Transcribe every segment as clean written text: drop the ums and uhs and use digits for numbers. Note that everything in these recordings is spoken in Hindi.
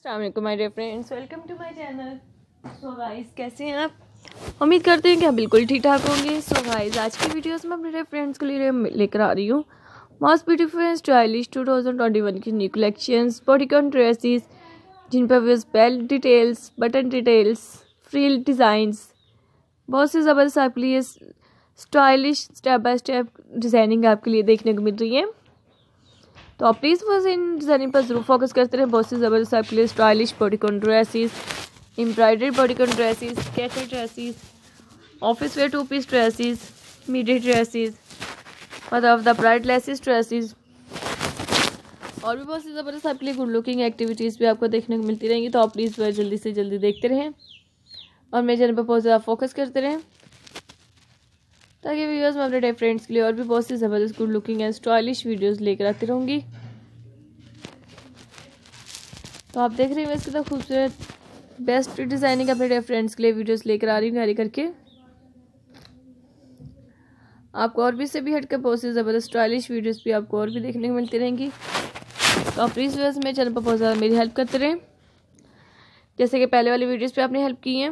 अस्सलाम वालेकुम my dear friends, welcome to my channel. So guys, कैसे हैं आप? उम्मीद करते हैं कि आप बिल्कुल ठीक ठाक होंगे। सो गाइस, आज की वीडियोस में अपने फ्रेंड्स के लिए लेकर आ रही हूँ मोस्ट ब्यूटीफुल एंड स्टाइलिश 2021 की न्यू कलेक्शंस बॉडीकॉन ड्रेसेस, जिन पर with belt details, button details, frill designs, बहुत से ज़बरदस्त आपके लिए stylish step by step designing आपके लिए देखने को मिल रही है। तो आप प्लीज़ बस इन डिज़ाइनिंग पर ज़रूर फोकस करते रहें। बहुत सी ज़बरदस्त आपके लिए stylish bodycon dresses, embroidered bodycon dresses, cafe dresses, office wear 2 piece dresses, medium dresses, मतलब द ब्राइट लेसेस ड्रेसेस और भी बहुत सी ज़बरदस्त आपके लिए गुड लुकिंग एक्टिविटीज़ भी आपको देखने को मिलती रहेंगी। तो आप प्लीज़ वह जल्दी से जल्दी देखते रहें और मेरे चैनल पर बहुत ज़्यादा फोकस करते रहें, ताकि वीडियोस में अपने फ्रेंड्स के लिए और भी बहुत सी ज़बरदस्त good looking and stylish videos लेकर आती रहूँगी। तो आप देख रहे हैं इसकी तो खूबसूरत बेस्ट डिज़ाइनिंग अपने फ्रेंड्स के लिए वीडियोस लेकर आ रही हूँ कैरी करके। आपको और भी से भी हटकर बहुत सी ज़बरदस्त स्टाइलिश वीडियोस भी आपको और भी देखने को मिलती रहेंगी। तो आप प्लीज़ वैसे मेरे चैनल पर बहुत ज़्यादा मेरी हेल्प करते रहें, जैसे कि पहले वाली वीडियोस पे आपने हेल्प की है।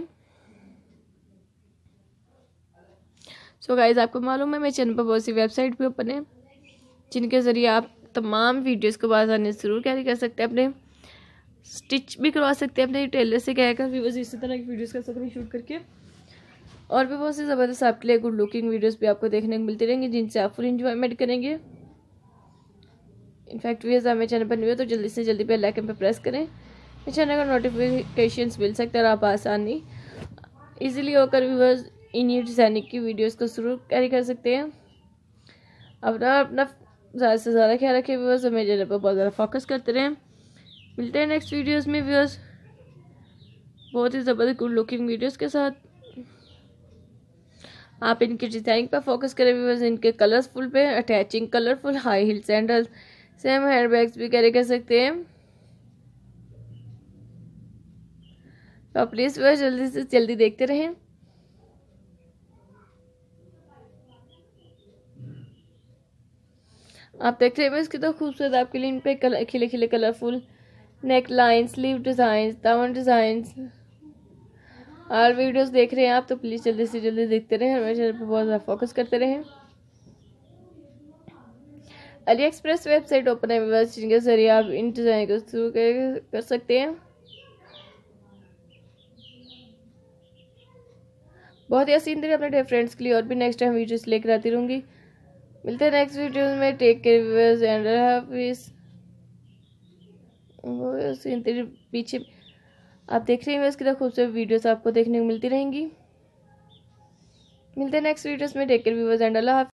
सो गाइस, आपको मालूम है मेरे चैनल पर बहुत सी वेबसाइट भी ओपन है, जिनके ज़रिए आप तमाम वीडियोस को आसानी से ज़रूर कैरी कर सकते हैं, अपने स्टिच भी करवा सकते हैं अपने टेलर से कहकर भी, बस इसी तरह की वीडियोस कर सकते हैं शूट करके। और भी बहुत सी ज़बरदस्त आपके लिए गुड लुकिंग वीडियोस भी आपको देखने को मिलती रहेंगी, जिनसे आप फुल इंजॉयमेंट करेंगे। इनफैक्ट व्यूअर्स, आप मेरे चैनल पर न्यू है तो जल्दी से जल्दी बेल आइकन पर प्रेस करें। मेरे चैनल का नोटिफिकेशन मिल सकता है और आप आसानी ईजिली होकर व्यूअर्स इन न्यू डिज़ाइनिंग की वीडियोस को ज़रूर कैरी कर सकते हैं। अपना ज़्यादा से ज़्यादा ख्याल रखें व्यूअर्स, और मेरे चैनल पर बहुत ज़्यादा फोकस करते रहें। मिलते हैं नेक्स्ट वीडियोस में व्यूअर्स बहुत ही ज़बरदस्त गुड लुकिंग वीडियोस के साथ। आप इनके डिज़ाइन पर फोकस करें व्यूअर्स, इनके कलरफुल पे attaching colourful high heel sandals, same hand bags भी कैरी कर सकते हैं। तो आप प्लीज़ व्यूअर्स जल्दी से जल्दी देखते रहें। आप देख रहे हैं इसकी तो खूबसूरत आपके लिए इन पे खिले खिले colourful neck line, sleeve design, दामन डिज़ाइन और वीडियोस देख रहे हैं आप, तो प्लीज़ जल्दी से जल्दी देखते रहें और मेरे चैनल पर बहुत ज़्यादा फोकस करते रहें। अली एक्सप्रेस वेबसाइट ओपन है व्यूअर्स, जिनके जरिए आप इन डिज़ाइन को शुरू कर सकते हैं। बहुत ही हसीन दिन अपने फ्रेंड्स के लिए और भी नेक्स्ट टाइम वीडियोस लेकर आती रहूँगी। मिलते हैं नेक्स्ट वीडियो में। टेक केयर व्यूअर्स एंड हाफिज़। पीछे आप देख रहे हैं इसकी खूबसूरत वीडियोस आपको देखने को मिलती रहेंगी। मिलते हैं नेक्स्ट वीडियोस में। टेक केयर व्यूअर्स एंड अल्लाह हाफिज़।